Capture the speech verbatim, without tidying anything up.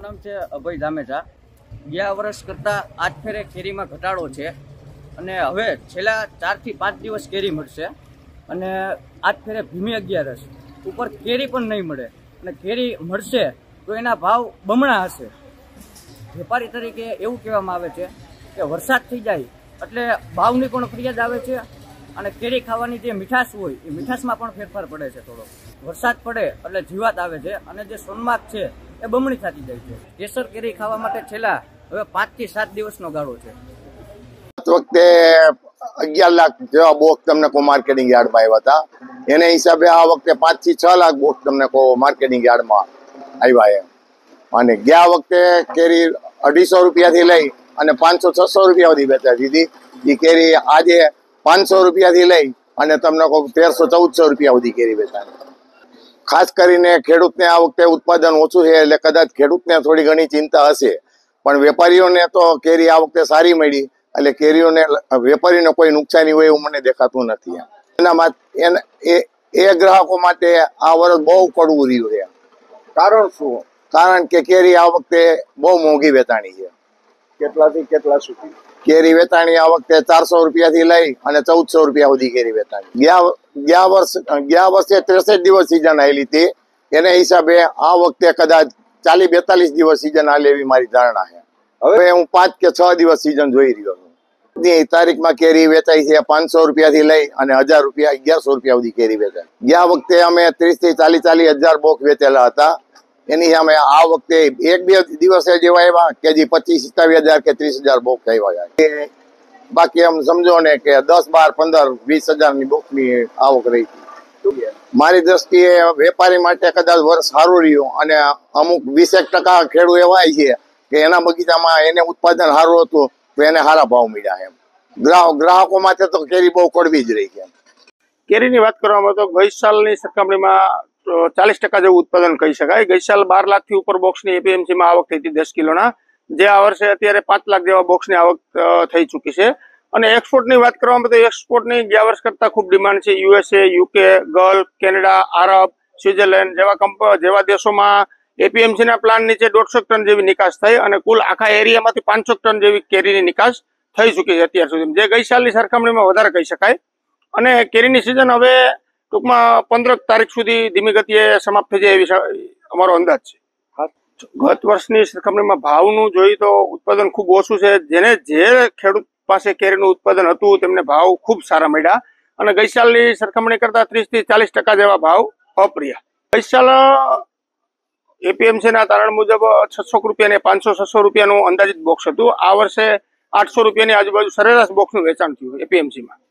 નામ છે અભય જામેજા। ગયા વર્ષ કરતાં આજ ફેરે કેરીમાં ઘટાડો છે અને હવે છેલ્લા ચારથી પાંચ દિવસ કેરી મળશે અને આજ ફેરે ભીમી અગિયારસ ઉપર કેરી પણ નહીં મળે અને કેરી મળશે તો એના ભાવ બમણા હશે। વેપારી તરીકે એવું કહેવામાં આવે છે કે વરસાદ થઈ જાય એટલે ભાવની પણ ફરિયાદ આવે છે અને કેરી ખાવાની જે મીઠાશ હોય એ મીઠાશમાં પણ ફેરફાર પડે છે। થોડો વરસાદ પડે એટલે જીવાત આવે છે અને જે સોનમાર્ગ છે એ બમણી થતી જાય છે। કેસર કેરી ખાવા માટે છેલ્લા હવે પાંચ થી સાત દિવસનો ગાળો છે। વખતે અગિયાર લાખ જેવા બોક્સ તમને કો માર્કેટિંગ યાર્ડમાં આવ્યા હતા, એને હિસાબે આ વખતે પાંચ થી છ લાખ બોક્સ તમને કો માર્કેટિંગ યાર્ડમાં આવ્યા છે। અને ગયા વખતે કેરી અઢીસો રૂપિયાથી લઈ અને પાંચસો છસો રૂપિયા સુધી વેચાતી હતી, એ કેરી આજે પાંચસો રૂપિયાથી લઈ અને તમને કહું તેરસો ચૌદસો રૂપિયા સુધી કેરી વેચાય। ખાસ કરીને ખેડૂતને આ વખતે ઉત્પાદન ઓછું છે એટલે કદાચ ખેડૂતને થોડી ઘણી ચિંતા હશે, પણ વેપારીઓને તો કેરી આ વખતે સારી મળી એટલે કેરીઓને વેપારીને કોઈ નુકસાની હોય એવું મને દેખાતું નથી। એના માટે એ ગ્રાહકો માટે આ વર્ષ બહુ કડવું રહ્યું છે। કારણ શું? કારણ કે કેરી આ વખતે બહુ મોંઘી વેચાણી છે। કેટલાથી કેટલા સુધી કેરી વેચાણી આ વખતે ચારસો રૂપિયાથી લઈ અને ચૌદસો રૂપિયા સુધી કેરી વેચાણી। ગયા ગયા વર્ષ ગયા વર્ષે ત્રેસઠ દિવસ સિઝન આવેલી હતી, એને હિસાબે આ વખતે કદાચ ચાલીસ બેતાલીસ દિવસ સિઝન આલે એવી મારી ધારણા છે। હવે હું પાંચ કે છ દિવસ સિઝન જોઈ રહ્યો છું। તારીખમાં કેરી વેચાઈ છે પાંચસો રૂપિયાથી લઈ અને હજાર રૂપિયા અગિયારસો રૂપિયા સુધી કેરી વેચાય। ગયા વખતે અમે ત્રીસ થી ચાલીસ ચાલીસ હજાર બોક્સ વેચેલા હતા, એની સામે આ વખતે એક બે દિવસે જેવા આવ્યા કે જે પચીસ સત્તાવીસ હજાર કે ત્રીસ હજાર બોક્સ આવ્યા। બાકી એમ સમજો ને કે દસ બાર પંદર વીસ હજાર ની બોક્સ ની આવક રહી હતી। મારી દ્રષ્ટિએ વેપારી માટે કદાચ વર્ષ સારું રહ્યું અને અમુક વીસેક ટકા ખેડૂત એવા છે કે એના બગીચામાં એને ઉત્પાદન સારું હતું તો એને સારા ભાવ મળ્યા। એમ ગ્રાહક ગ્રાહકો માટે તો કેરી બહુ કડવી જ રહી છે। કેરીની વાત કરવામાં તો ગઈ સાલની સરખામણીમાં ચાલીસ ટકા જેવું ઉત્પાદન કહી શકાય। ગઈ સાલ બાર લાખ થી ઉપર બોક્સની એપીએમસીમાં આવક થઈ હતી દસ કિલોના, જે આ વર્ષે અત્યારે પાંચ લાખ જેવા બોક્સની આવક થઈ ચૂકી છે। અને એક્સપોર્ટની વાત કરવામાં તો એક્સપોર્ટની ગયા વર્ષ કરતા ખૂબ ડિમાન્ડ છે। USA, UK, Gulf, Canada, Arab, Switzerland જેવા કંપ જેવા દેશોમાં એપીએમસીના પ્લાન નીચે દોઢસો ટન જેવી નિકાસ થઈ અને કુલ આખા એરિયામાંથી પાંચસો ટન જેવી કેરીની નિકાસ થઈ ચૂકી છે અત્યાર સુધી, જે ગઈ સાલની સરખામણીમાં વધારે કહી શકાય। અને કેરીની સિઝન હવે ટૂંકમાં પંદર તારીખ સુધી ધીમી ગતિએ સમાપ્ત થઈ જાય એવી અમારો અંદાજ છે। ગત વર્ષની સરખામણીમાં ભાવનું જોઈએ તો ઉત્પાદન ખૂબ ઓછું છે। જેને જે ખેડૂત પાસે કેરીનું ઉત્પાદન હતું તેમને ભાવ ખૂબ સારા મળ્યા અને ગઈ સાલની સરખામણી કરતા ત્રીસ થી ચાલીસ ટકા જેવા ભાવ અપ રહ્યા। ગઈ સાલ એપીએમસીના તારણ મુજબ છસો રૂપિયા ને પાંચસો છસો રૂપિયાનું અંદાજિત બોક્સ હતું। આ વર્ષે આઠસો રૂપિયાની આજુબાજુ સરેરાશ બોક્સનું વેચાણ થયું એપીએમસીમાં।